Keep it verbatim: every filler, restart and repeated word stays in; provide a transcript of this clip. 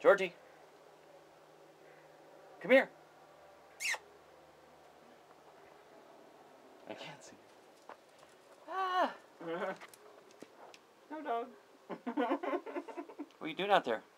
Georgie. Come here. I can't see. Ah. No dog. What are you doing out there?